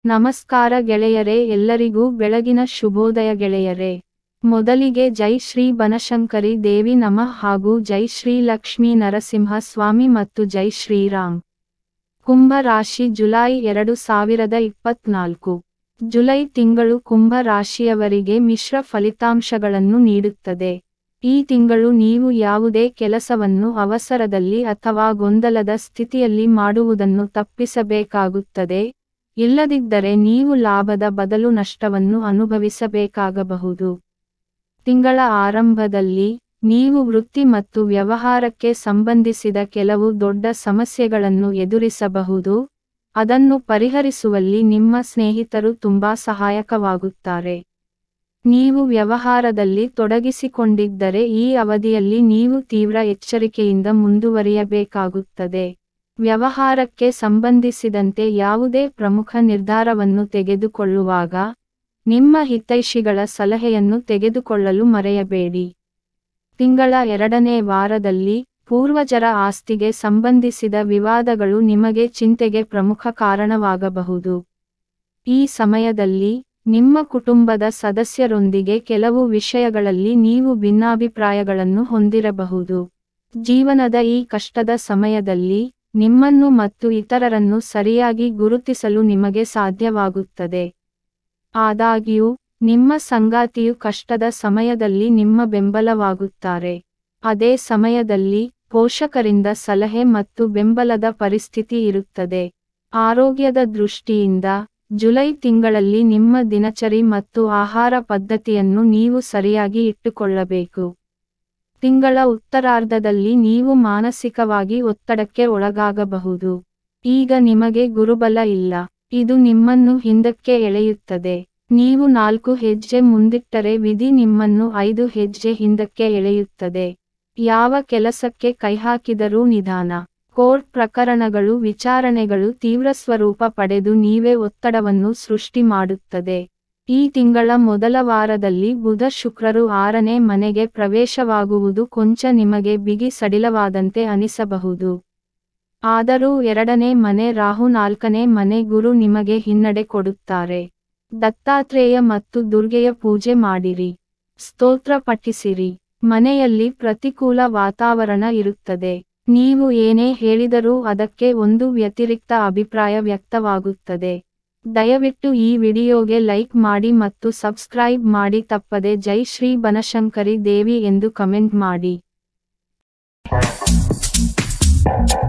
ನಮಸ್ಕಾರ ಗೆಳೆಯರೇ, ಎಲ್ಲರಿಗೂ ಬೆಳಗಿನ ಶುಭೋದಯ ಗೆಳೆಯರೇ. ಮೊದಲಿಗೆ ಜೈ ಶ್ರೀ ಬನಶಂಕರಿ ದೇವಿ ನಮಃ ಹಾಗೂ ಜೈ ಶ್ರೀ ಲಕ್ಷ್ಮೀ ನರಸಿಂಹ ಸ್ವಾಮಿ ಮತ್ತು ಜೈ ಶ್ರೀರಾಮ್. ಕುಂಭ ರಾಶಿ ಜುಲೈ 2024. ಜುಲೈ ತಿಂಗಳು ಕುಂಭ ರಾಶಿಯವರಿಗೆ ಮಿಶ್ರ ಫಲಿತಾಂಶಗಳನ್ನು ನೀಡುತ್ತದೆ. ಈ ತಿಂಗಳು ನೀವು ಯಾವುದೇ ಕೆಲಸವನ್ನು ಅವಸರದಲ್ಲಿ ಅಥವಾ ಗೊಂದಲದ ಸ್ಥಿತಿಯಲ್ಲಿ ಮಾಡುವುದನ್ನು ತಪ್ಪಿಸಬೇಕಾಗುತ್ತದೆ. ಇಲ್ಲದಿದ್ದರೆ ನೀವು ಲಾಭದ ಬದಲು ನಷ್ಟವನ್ನು ಅನುಭವಿಸಬೇಕಾಗಬಹುದು. ತಿಂಗಳ ಆರಂಭದಲ್ಲಿ ನೀವು ವೃತ್ತಿ ಮತ್ತು ವ್ಯವಹಾರಕ್ಕೆ ಸಂಬಂಧಿಸಿದ ಕೆಲವು ದೊಡ್ಡ ಸಮಸ್ಯೆಗಳನ್ನು ಎದುರಿಸಬಹುದು. ಅದನ್ನು ಪರಿಹರಿಸುವಲ್ಲಿ ನಿಮ್ಮ ಸ್ನೇಹಿತರು ತುಂಬಾ ಸಹಾಯಕವಾಗುತ್ತಾರೆ. ನೀವು ವ್ಯವಹಾರದಲ್ಲಿ ತೊಡಗಿಸಿಕೊಂಡಿದ್ದರೆ ಈ ಅವಧಿಯಲ್ಲಿ ನೀವು ತೀವ್ರ ಎಚ್ಚರಿಕೆಯಿಂದ ಮುಂದುವರಿಯಬೇಕಾಗುತ್ತದೆ. ವ್ಯವಹಾರಕ್ಕೆ ಸಂಬಂಧಿಸಿದಂತೆ ಯಾವುದೇ ಪ್ರಮುಖ ನಿರ್ಧಾರವನ್ನು ತೆಗೆದುಕೊಳ್ಳುವಾಗ ನಿಮ್ಮ ಹಿತೈಷಿಗಳ ಸಲಹೆಯನ್ನು ತೆಗೆದುಕೊಳ್ಳಲು ಮರೆಯಬೇಡಿ. ತಿಂಗಳ 2ನೇ ವಾರದಲ್ಲಿ ಪೂರ್ವಜರ ಆಸ್ತಿಗೆ ಸಂಬಂಧಿಸಿದ ವಿವಾದಗಳು ನಿಮಗೆ ಚಿಂತೆಗೆ ಪ್ರಮುಖ ಕಾರಣವಾಗಬಹುದು. ಈ ಸಮಯದಲ್ಲಿ ನಿಮ್ಮ ಕುಟುಂಬದ ಸದಸ್ಯರೊಂದಿಗೆ ಕೆಲವು ವಿಷಯಗಳಲ್ಲಿ ನೀವು ಭಿನ್ನಾಭಿಪ್ರಾಯಗಳನ್ನು ಹೊಂದಿರಬಹುದು. ಜೀವನದ ಈ ಕಷ್ಟದ ಸಮಯದಲ್ಲಿ ನಿಮ್ಮನ್ನು ಮತ್ತು ಇತರರನ್ನು ಸರಿಯಾಗಿ ಗುರುತಿಸಲು ನಿಮಗೆ ಸಾಧ್ಯವಾಗುತ್ತದೆ. ಆದಾಗ್ಯೂ ನಿಮ್ಮ ಸಂಗಾತಿಯು ಕಷ್ಟದ ಸಮಯದಲ್ಲಿ ನಿಮ್ಮ ಬೆಂಬಲವಾಗುತ್ತಾರೆ. ಅದೇ ಸಮಯದಲ್ಲಿ ಪೋಷಕರಿಂದ ಸಲಹೆ ಮತ್ತು ಬೆಂಬಲದ ಪರಿಸ್ಥಿತಿ ಇರುತ್ತದೆ. ಆರೋಗ್ಯದ ದೃಷ್ಟಿಯಿಂದ ಜುಲೈ ತಿಂಗಳಲ್ಲಿ ನಿಮ್ಮ ದಿನಚರಿ ಮತ್ತು ಆಹಾರ ಪದ್ಧತಿಯನ್ನು ನೀವು ಸರಿಯಾಗಿ ಇಟ್ಟುಕೊಳ್ಳಬೇಕು. ತಿಂಗಳ ಉತ್ತರಾರ್ಧದಲ್ಲಿ ನೀವು ಮಾನಸಿಕವಾಗಿ ಒತ್ತಡಕ್ಕೆ ಒಳಗಾಗಬಹುದು. ಈಗ ನಿಮಗೆ ಗುರುಬಲ ಇಲ್ಲ. ಇದು ನಿಮ್ಮನ್ನು ಹಿಂದಕ್ಕೆ ಎಳೆಯುತ್ತದೆ. ನೀವು 4 ಹೆಜ್ಜೆ ಮುಂದಿಟ್ಟರೆ ವಿಧಿ ನಿಮ್ಮನ್ನು 5 ಹೆಜ್ಜೆ ಹಿಂದಕ್ಕೆ ಎಳೆಯುತ್ತದೆ. ಯಾವ ಕೆಲಸಕ್ಕೆ ಕೈಹಾಕಿದರೂ ನಿಧಾನ. ಕೋರ್ಟ್ ಪ್ರಕರಣಗಳು ವಿಚಾರಣೆಗಳು ತೀವ್ರ ಸ್ವರೂಪ ಪಡೆದು ನೀವೇ ಒತ್ತಡವನ್ನು ಸೃಷ್ಟಿ ಮಾಡುತ್ತದೆ. ಈ ತಿಂಗಳ ಮೊದಲ ವಾರದಲ್ಲಿ ಬುಧ ಶುಕ್ರರು 6ನೇ ಮನೆಗೆ ಪ್ರವೇಶವಾಗುವುದು ಕೊಂಚ ನಿಮಗೆ ಬಿಗಿ ಸಡಿಲವಾದಂತೆ ಅನಿಸಬಹುದು. ಆದರೂ 2ನೇ ಮನೆ ರಾಹು 4ನೇ ಮನೆ ಗುರು ನಿಮಗೆ ಹಿನ್ನಡೆ ಕೊಡುತ್ತಾರೆ. ದತ್ತಾತ್ರೇಯ ಮತ್ತು ದುರ್ಗೆಯ ಪೂಜೆ ಮಾಡಿರಿ. ಸ್ತೋತ್ರ ಪಠಿಸಿರಿ. ಮನೆಯಲ್ಲಿ ಪ್ರತಿಕೂಲ ವಾತಾವರಣ ಇರುತ್ತದೆ. ನೀವು ಏನೇ ಹೇಳಿದರೂ ಅದಕ್ಕೆ ಒಂದು ವ್ಯತಿರಿಕ್ತ ಅಭಿಪ್ರಾಯ ವ್ಯಕ್ತವಾಗುತ್ತದೆ. ದಯವಿಟ್ಟು ಈ ವಿಡಿಯೋಗೆ ಲೈಕ್ ಮಾಡಿ ಮತ್ತು ಸಬ್ಸ್ಕ್ರೈಬ್ ಮಾಡಿ. ತಪ್ಪದೆ ಜೈ ಶ್ರೀ ಬನಶಂಕರಿ ದೇವಿ ಎಂದು ಕಮೆಂಟ್ ಮಾಡಿ.